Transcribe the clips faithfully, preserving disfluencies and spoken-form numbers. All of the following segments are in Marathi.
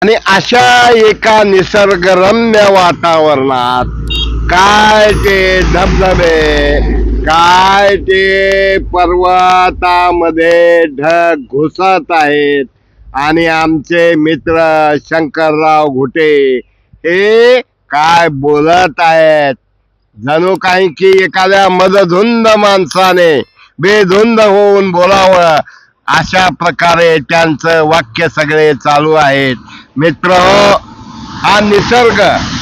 आणि अशा एका निसर्गरम्य वातावरणात काय ते धबधबे, काय ते पर्वतामध्ये ढग घुसत आहेत आणि आमचे मित्र शंकरराव घुटे हे काय बोलत आहेत, जणू काही की एखाद्या मदधुंद माणसाने बेधुंद होऊन बोलावं अशा प्रकारे त्यांचं वाक्य सगळे चालू आहेत. मित्र, हा निसर्ग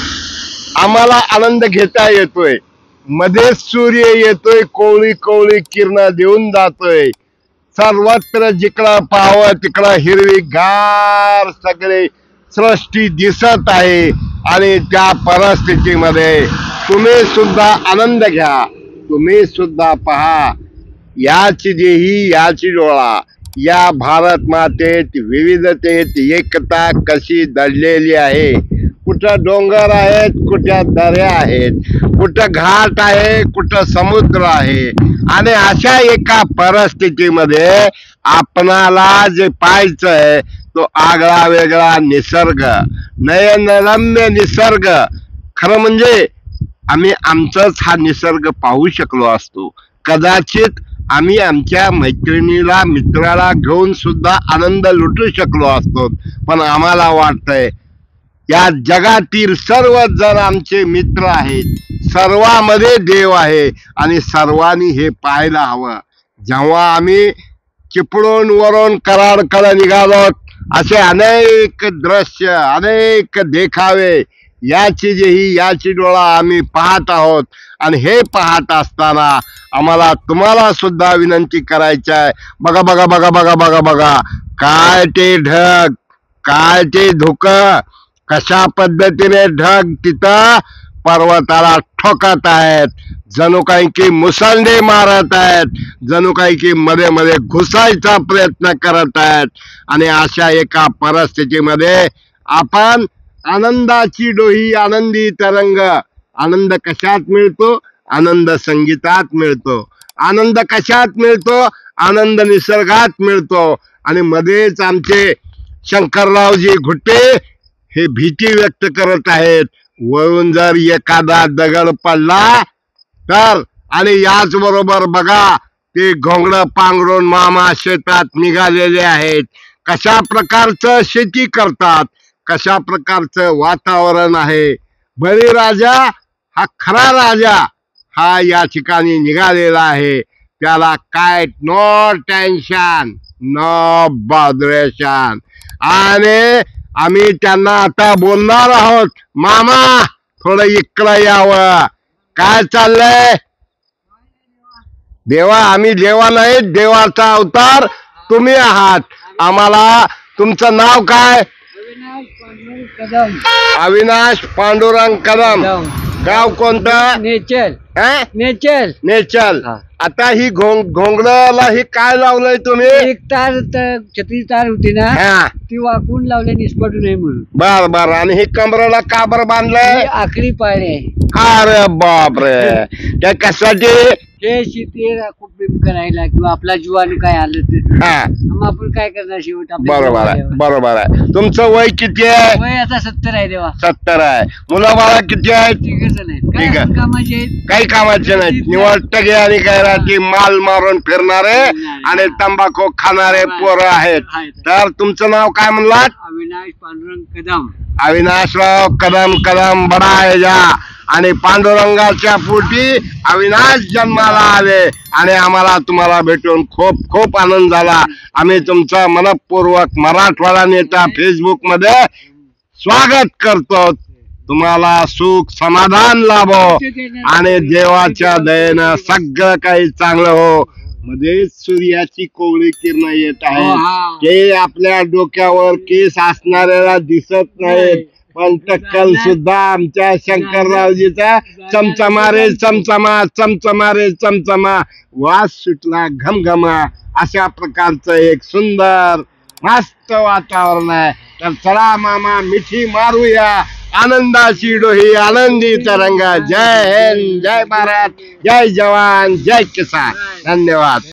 आम्हाला आनंद घेता येतोय, मध्ये सूर्य येतोय, कोवळी कोवळी किरण देऊन जातोय, सर्वत्र जिकडं पाहावं तिकडं हिरवी गार सगळे सृष्टी दिसत आहे. आणि त्या परिस्थितीमध्ये तुम्ही सुद्धा आनंद घ्या, तुम्ही सुद्धा पहा याची देही याची डोळा, या भारत मातेत विविधतेत एकता कशी दडलेली आहे. कुठं डोंगर आहेत, कुठं दऱ्या आहेत, कुठं घाट आहे, कुठं समुद्र आहे. आणि अशा एका परिस्थितीमध्ये आपणाला जे पाहायचंय तो आगळा वेगळा निसर्ग, नयनरम्य निसर्ग. खरं म्हणजे आम्ही आमचाच हा निसर्ग पाहू शकलो असतो, कदाचित आम्ही आमच्या मैत्रिणीला मित्राला घेऊन सुद्धा आनंद लुटू शकलो असतो. पण आम्हाला वाटतंय या जगातील सर्व जण आमचे मित्र आहेत, सर्वांमध्ये देव आहे आणि सर्वांनी हे पाहायला हवं. जेव्हा आम्ही चिपळूण वरून कराडकडे निघालो, असे अनेक दृश्य, अनेक देखावे, याची जेही याची डोळा आम्ही पाहत आहोत. आणि हे पाहत असताना आम्हाला तुम्हाला सुद्धा विनंती करायची आहे. बघा बघा बघा बघा बघा बघा काय ते ढग, काय ते धुकं, कशा पद्धतीने ढग तिथं पर्वताला ठोकत आहेत, जणू काही की मुसंडे मारत आहेत, जणू काही की मध्ये मध्ये घुसायचा प्रयत्न करत आहेत. आणि अशा एका परिस्थितीमध्ये आपण आनंदाची डोही, आनंदी तरंग. आनंद कशात मिळतो? आनंद संगीतात मिळतो. आनंद कशात मिळतो? आनंद निसर्गात मिळतो. आणि मध्येच आमचे शंकररावजी घुटे हे भीती व्यक्त करत आहेत, वरून जर एखादा दगड पडला तर. आणि याच बरोबर बघा ते घोंगडं पांघरून मामा शेतात निघालेले आहेत. कशा प्रकारचं शेती करतात, कशा प्रकारचं वातावरण आहे. बळीराजा हा खरा राजा हा या ठिकाणी निघालेला आहे. त्याला काय नो टेन्शन, नो बॉदरेशन. आणि आम्ही त्यांना आता बोलणार आहोत, मामा थोडं इकडं यावं. काय चाललंय? देवा, आम्ही देवा नाही, देवाचा अवतार तुम्ही आहात. आम्हाला तुमचं नाव काय? अविनाश पांडुरंग कदम. गाव कोणतं? नेचल. हा? नेचल. नेचल. आता ही घोंग घोंगडाला ही काय लावलंय तुम्ही? एक तार त- छत्री तार होती ना, हा, ती वाकून लावले निष्पटू नये म्हणून. बर बर. आणि हे कमरेला का बर बांधलंय? ही आखरी पाळी आहे. अरे बापरे, त्या कशासाठी? हे शेती राखून बिम करायला किंवा आपला जीवाने काय आलं तर हा, मग आपण काय करणार शेवट आपल्या बरोबर आहे, जीवावर. बरोबर आहे. तुमचं वय किती आहे? वय आता सत्तर आहे देवा. सत्तर आहे. मुलं बाळा किती आहेत? तिघ जण आहेत. काय ठीक आहे. आपण कामाचे आहेत? काही कामाचे नाहीत, निवड टगे आणि गैराटी माल मारून फिरणारे आणि तंबाखू खाणारे पोरं आहेत. तर तुमचं नाव काय म्हणलात? अविनाश पांडुरंग कदम. अविनाशराव कदम. कदम बडा आहे जा. आणि पांडुरंगाच्या पोटी अविनाश जन्माला आले. आणि आम्हाला तुम्हाला भेटून खूप खूप आनंद झाला. आम्ही तुमचा मनपूर्वक मराठवाडा नेता फेसबुक मध्ये स्वागत करतो. तुम्हाला सुख समाधान लाभो आणि देवाच्या दयेनं सगळं काही चांगलं हो. मध्ये सूर्याची कोवळी किरण येत आहे, ते आपल्या डोक्यावर केस असणाऱ्याला दिसत नाहीत, पण टक्कल सुद्धा आमच्या शंकररावजीचा चमचमा रे चमचमा, चमचमा रे चमचमा, वास सुटला घमघमा. अशा प्रकारचं एक सुंदर मस्त वातावरण आहे. तर चला मामा मिठी मारूया, आनंदाची डोही, आनंदी तरंग. जय हिंद, जय भारत, जय जवान, जय किसान. धन्यवाद.